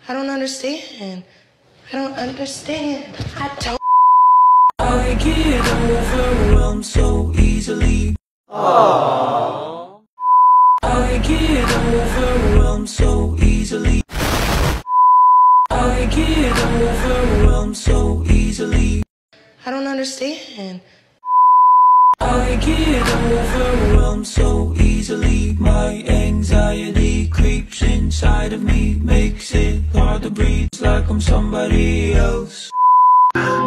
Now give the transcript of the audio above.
I don't understand. I don't understand. I don't. I get overwhelmed so easily. Aww. I get overwhelmed so easily. I get overwhelmed so easily. I don't understand. I get overwhelmed so easily. My anxiety creeps inside of me, makes it hard to breathe. It's like I'm somebody else.